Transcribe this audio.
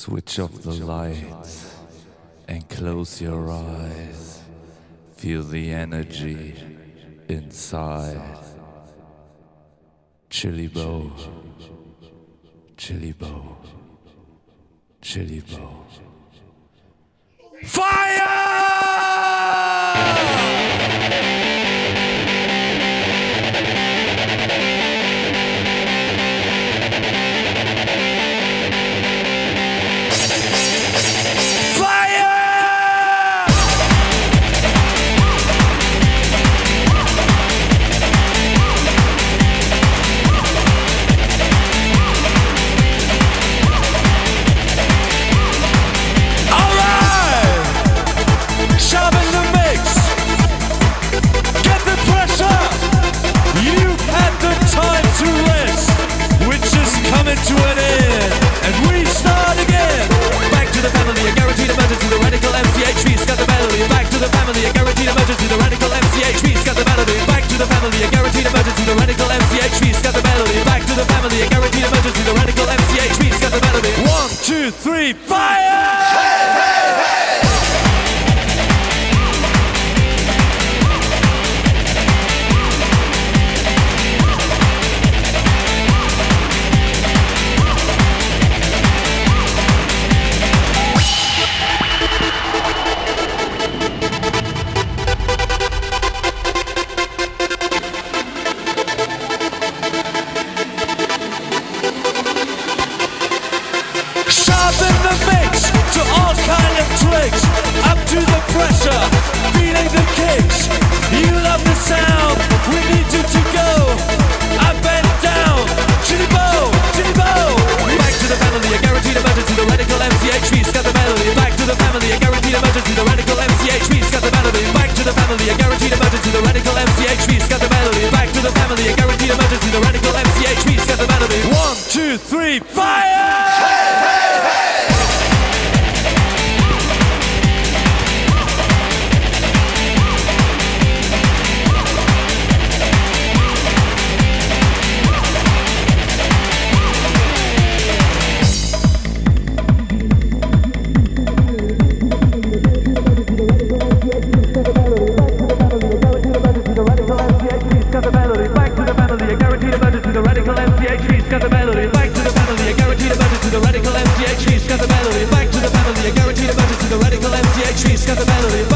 Switch off the lights and close your eyes. Feel the energy inside. Chili bow, chili bow, chili bow. Fire! To an end, and we start again. Back to the family, a guaranteed emergency. The radical MCHV's got the melody. Back to the family, a guaranteed emergency. The radical MCHV's got the melody. Back to the family, a guaranteed emergency. The radical MCHV's got the melody. Back to the family, a guaranteed emergency. The radical MCHV's got the melody. 1, 2, 3, fire! Hey, hey, hey! Sharpen the mix to all kind of tricks. Up to the pressure, feeling the kicks. You love the sound, we need you to go up and down. Chili bow, chili bow. Back to the family, a guaranteed emergency. The radical MCHV's got the melody. Back to the family, a guaranteed emergency. The radical MCHV's got the melody. Back to the family, a guaranteed emergency. The radical MCHV's got the melody. Back to the family, a guaranteed emergency. The radical MCHV's got the melody. 1, 2, 3, fire! Hey, hey, hey! Got the melody. Back to the family, a guaranteed emergency. The radical MCHV's got the melody. Back to the family, a guaranteed emergency. The radical MCHV's got the melody. Back to the family, a guaranteed emergency. The radical MCHV's got the melody.